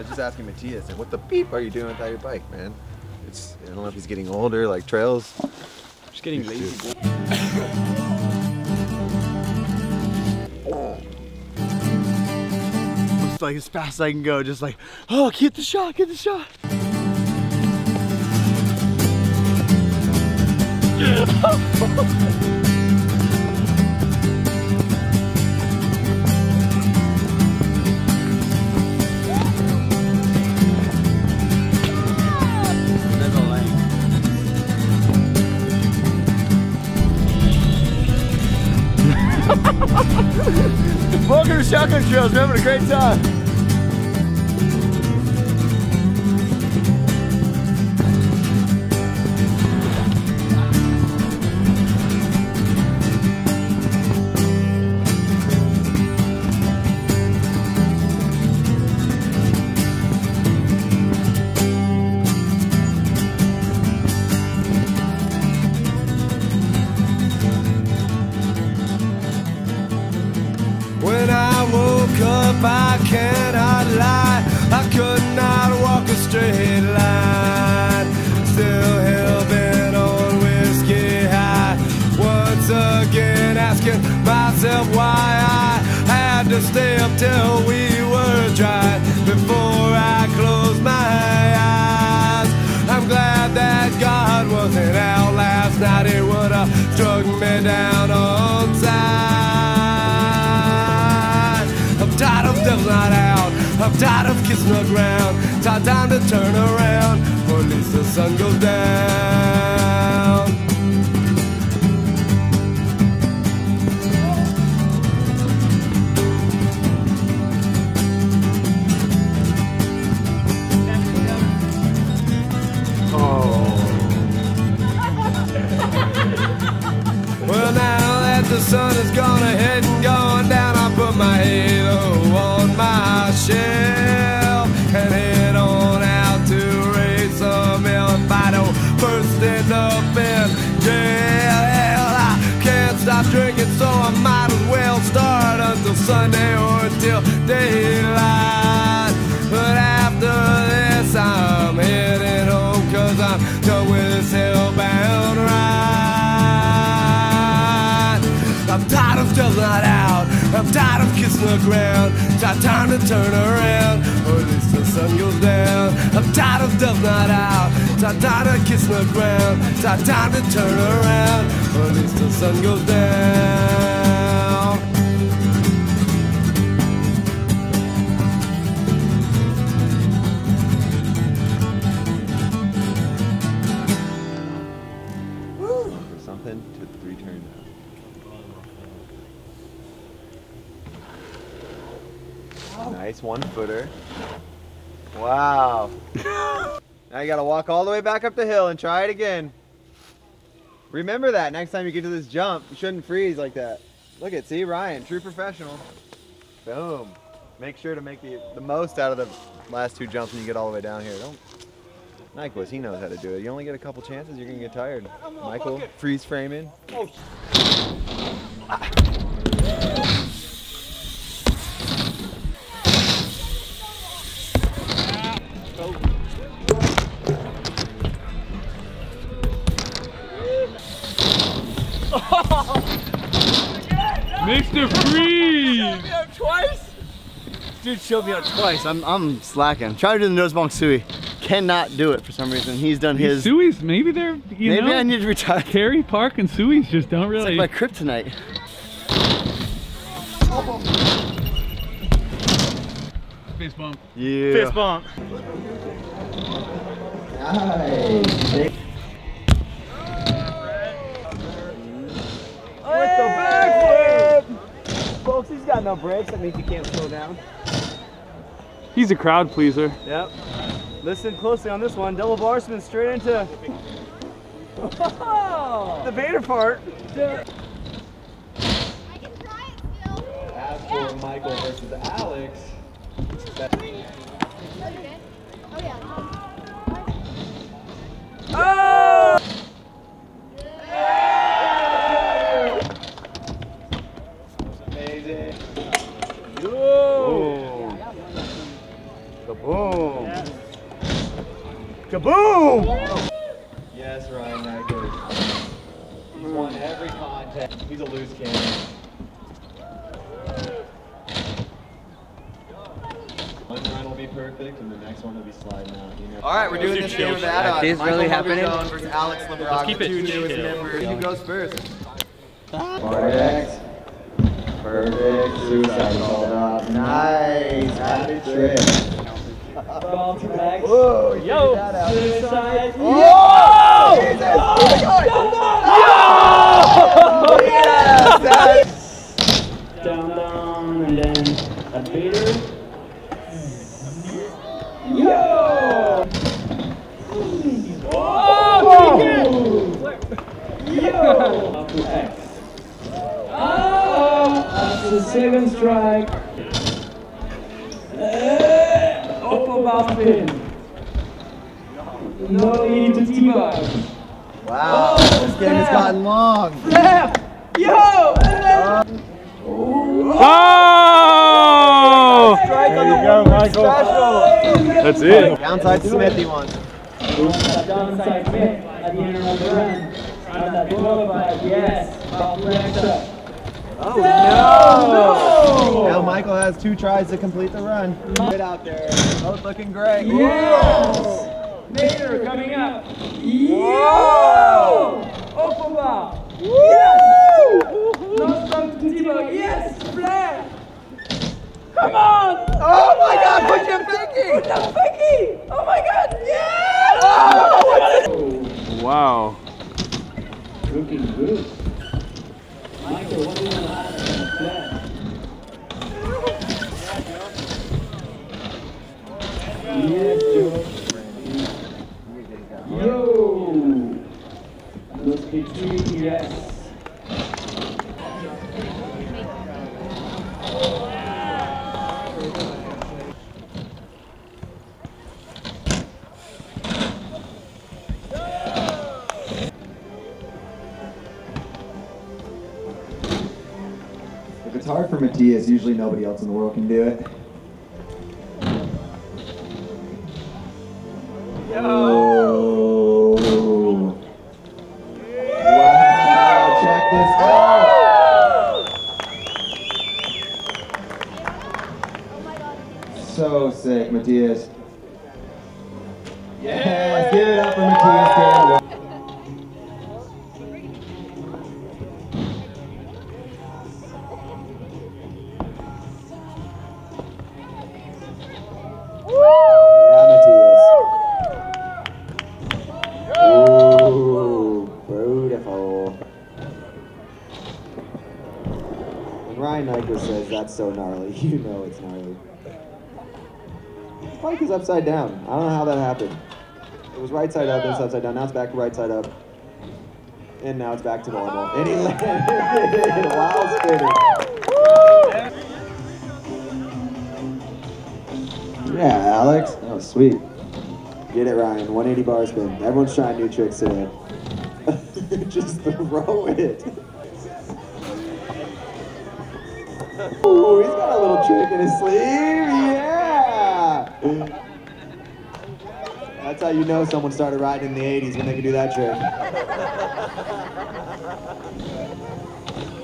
was just asking Matthias, like, what the beep are you doing without your bike, man? It's, I don't know if he's getting older, like trails. Just getting lazy. Just like as fast as I can go, just like, oh, get the shot, get the shot. Welcome to Shotgun Trails, we're having a great time. I cannot lie, I could not walk a straight line. Still hell-bent on whiskey high. Once again asking myself why I had to stay up till we were dry before I closed my eyes. I'm glad that God wasn't out last night. It would have struck me down on sight. I'm tired of devil's not out, I'm tired of kissing the ground. It's our time to turn around, or at least the sun goes down. Well, now that the sun has gone ahead and gone down, I put my halo on my shelf and head on out to raise some hell. If I don't first end up in jail, hell, I can't stop drinking, so I might as well start until Sunday or until daylight. But after this, I'm heading home, 'cause I'm done with this hellbound ride. I'm tired of still not out, I'm tired of kissing the ground. It's our time to turn around, or at least the sun goes down. I'm tired of stuff not out, it's our time to kiss the ground. It's our time to turn around, or at least the sun goes down. Woo! Something to 3 turns. Nice 1-footer. Wow. Now you gotta walk all the way back up the hill and try it again. Remember that next time you get to this jump, you shouldn't freeze like that. Look at, see, Ryan, true professional. Boom. Make sure to make the most out of the last 2 jumps when you get all the way down here. Don't. Nyquist, he knows how to do it. You only get a couple chances, you're gonna get tired. Michael, freeze framing. Oh. Mr. Freeze! Twice? Dude showed me out twice. I'm slacking. Trying to do the nose bonk sui. Cannot do it for some reason. He's done his. Sui's, maybe they're, you know. Maybe I need to retire. Cary, Park, and Sui's just don't really. It's like my kryptonite. Fist bump. Yeah. Fist bump. Nice. With the backflip! Folks, he's got no brakes. That means he can't slow down. He's a crowd pleaser. Yep. Listen closely on this one. Double bar spin straight into the Vader part. As for Michael versus Alex, oh! amazing. Whoa. Kaboom! Kaboom! Yes, Ryan Nyquist. He's won every contest. He's a loose cannon. One run will be perfect, and the next one will be sliding out. You know? All right, we're doing this game of add-on. Is really happening? Mogollon versus Alex Leibrock, keep the it two newest chill. members. Who goes first? Perfect. Perfect. Suicide called off. Nice. Rapid trick. Whoa, yo! Suicide. Oh! Jesus! Yes! Down, and then a beater. Yo! Oh! Yo! That's the second strike. Upper bar spin. No need to T-bar. Wow, this game has gotten long. Left! Yo! And then... Oh! Strike on the go, Michael. special. That's it. Downside Smithy wants. Downside Smith at the end of the run. And that 12-5, yes. Oh no! Now Michael has 2 tries to complete the run. Get out there. Both looking great. Yes! Mater coming up. Whoa! Opova. Yes! No strong to T-Bug. Yes! Flat! Come on! Oh my God! Put your pinky! Put the pinky! Oh my God! Yes! Oh! Wow. Looking good. Michael, what do you want to add to that? Yes, Joe. Yo! Those big 3, yes. If it's hard for Matthias, usually nobody else in the world can do it. Oh! Wow! Check this out! So sick, Matthias. Yes! Give it up for Matthias Dandois. Ryan Nyquist says that's so gnarly, you know it's gnarly. Spike is upside down. I don't know how that happened. It was right side up, then it's upside down. Now it's back to right side up. And now it's back to normal. And he landed while spinning. Yeah, Alex. That was sweet. Get it, Ryan. 180 bar spin. Everyone's trying new tricks today. Just throw it. Ooh, he's got a little trick in his sleeve, yeah! That's how you know someone started riding in the 80s when they could do that trick.